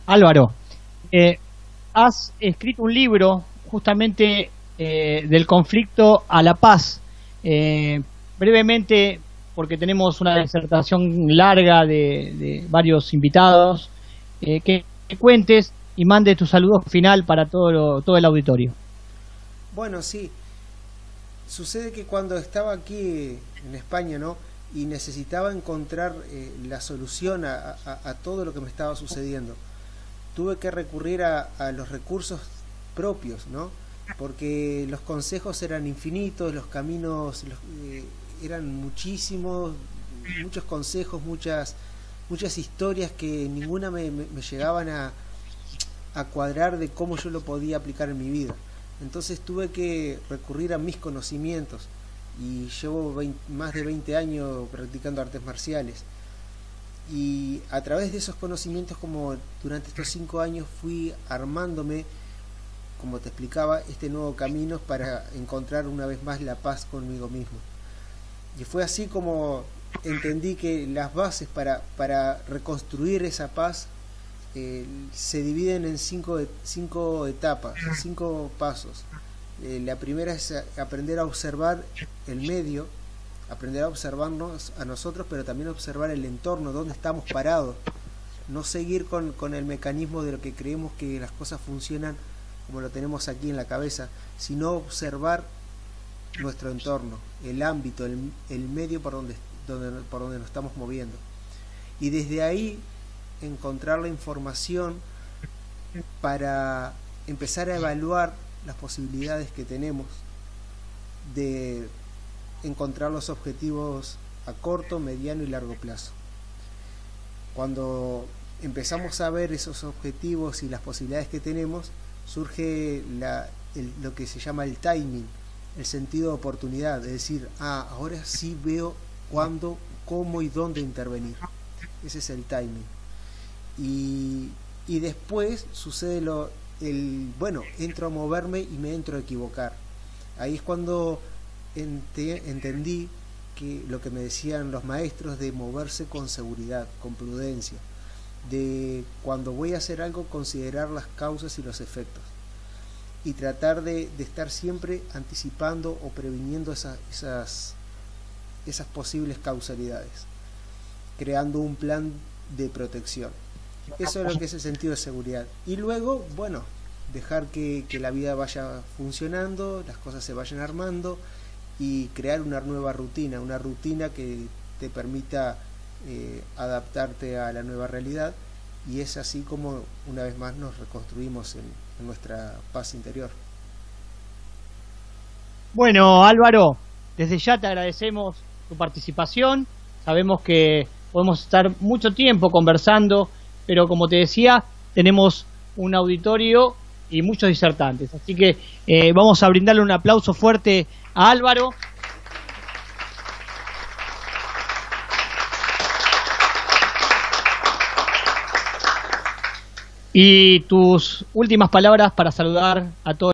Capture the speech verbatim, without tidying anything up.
Álvaro, eh, has escrito un libro justamente eh, del conflicto a la paz. Eh, brevemente, porque tenemos una disertación larga de, de varios invitados, eh, que, que cuentes y mandes tu saludo final para todo, lo, todo el auditorio. Bueno, sí. Sucede que cuando estaba aquí en España, ¿no?, y necesitaba encontrar eh, la solución a, a, a todo lo que me estaba sucediendo, tuve que recurrir a, a los recursos propios, ¿no? Porque los consejos eran infinitos, los caminos los, eh, eran muchísimos, muchos consejos, muchas muchas historias que ninguna me, me, me llegaban a, a cuadrar de cómo yo lo podía aplicar en mi vida. Entonces tuve que recurrir a mis conocimientos, y llevo veinte, más de veinte años practicando artes marciales, y a través de esos conocimientos, como durante estos cinco años fui armándome, como te explicaba, este nuevo camino para encontrar una vez más la paz conmigo mismo. Y fue así como entendí que las bases para, para reconstruir esa paz eh, se dividen en cinco, cinco etapas, cinco pasos. Eh, la primera es aprender a observar el medio, aprender a observarnos a nosotros, pero también observar el entorno, dónde estamos parados. No seguir con, con el mecanismo de lo que creemos que las cosas funcionan como lo tenemos aquí en la cabeza, sino observar nuestro entorno, el ámbito, el, el medio por donde, donde, por donde nos estamos moviendo. Y desde ahí encontrar la información para empezar a evaluar las posibilidades que tenemos de encontrar los objetivos a corto, mediano y largo plazo. Cuando empezamos a ver esos objetivos y las posibilidades que tenemos, surge la, el, lo que se llama el timing, el sentido de oportunidad, es decir, ah, ahora sí veo cuándo, cómo y dónde intervenir. Ese es el timing. Y, y después sucede lo, el, bueno, entro a moverme y me entro a equivocar. Ahí es cuando ente, entendí que lo que me decían los maestros de moverse con seguridad, con prudencia, de cuando voy a hacer algo considerar las causas y los efectos, y tratar de, de estar siempre anticipando o previniendo esa, esas, esas posibles causalidades, creando un plan de protección. Eso es lo que es el sentido de seguridad. Y luego, bueno, dejar que, que la vida vaya funcionando, las cosas se vayan armando, y crear una nueva rutina, una rutina que te permita eh, adaptarte a la nueva realidad, y es así como una vez más nos reconstruimos en, en nuestra paz interior. Bueno, Álvaro, desde ya te agradecemos tu participación. Sabemos que podemos estar mucho tiempo conversando, pero como te decía, tenemos un auditorio y muchos disertantes, así que eh, vamos a brindarle un aplauso fuerte a Álvaro. Y tus últimas palabras para saludar a todos.